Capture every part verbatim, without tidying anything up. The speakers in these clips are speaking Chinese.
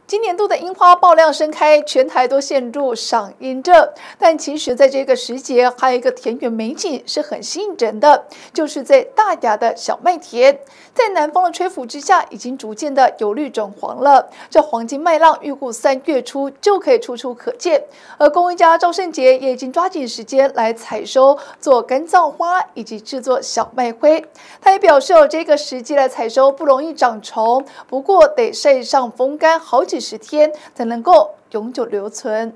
今年度的樱花爆量盛开，全台都陷入赏樱热。但其实，在这个时节，还有一个田园美景是很吸引人的，就是在大雅的小麦田，在南风的吹拂之下，已经逐渐的由绿转黄了。这黄金麦浪预估三月初就可以处处可见。而工艺家赵胜杰也已经抓紧时间来采收，做干燥花以及制作小麦灰。他也表示，有这个时机来采收不容易长虫，不过得晒上风干好几十天才能够永久留存。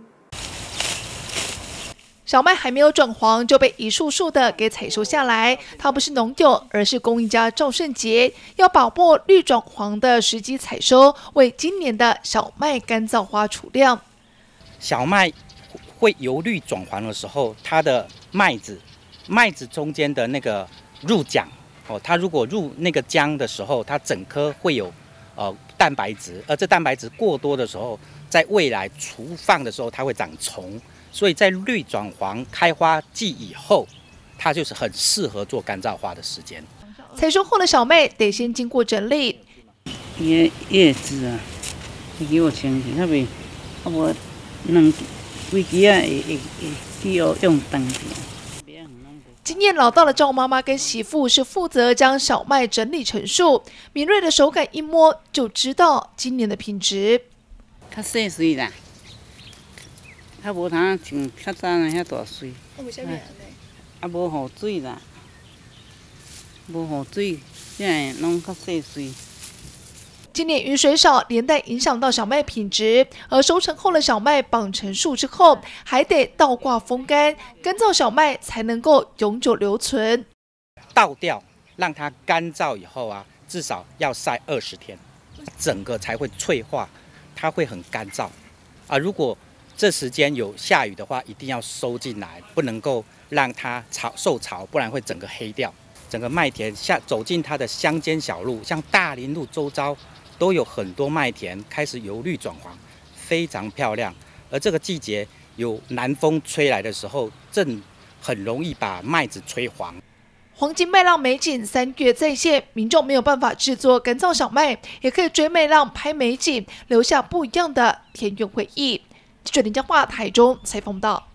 小麦还没有转黄就被一束束的给采收下来，它不是农友，而是工艺家赵胜杰要把握绿转黄的时机采收，为今年的小麦干燥花储量。 小麦会由绿转黄的时候，它的麦子麦子中间的那个入浆哦，它如果入那个浆的时候，它整颗会有呃蛋白质，而这蛋白质过多的时候，在未来储放的时候，它会长虫。所以在绿转黄开花季以后，它就是很适合做干燥花的时间。 采收后的小麦得先经过整理， 叶叶子啊，你给我清洗，它袂，啊无两几支啊会会会要用灯的。 经验老道的赵妈妈跟媳妇是负责将小麦整理成束，敏锐的手感一摸就知道今年的品质。 较细碎啦。较无通像较早那遐大水， 啊，为什么安尼？ 啊，无雨水啦，无雨水，现在拢较细碎。 今年雨水少，连带影响到小麦品质。而收成后的小麦绑成束之后，还得倒挂风干，干燥小麦才能够永久留存。 倒掉，让它干燥以后啊，至少要晒二十天，整个才会脆化，它会很干燥啊。如果这时间有下雨的话，一定要收进来，不能够让它潮受潮，不然会整个黑掉。整个麦田下走进它的乡间小路，像大林路周遭都有很多麦田开始由绿转黄，非常漂亮。而这个季节有南风吹来的时候，正很容易把麦子吹黄。 黄金麦浪美景三月再现，民众没有办法制作干燥小麦，也可以追麦浪拍美景，留下不一样的田园回忆。记者林佳桦台中采访到。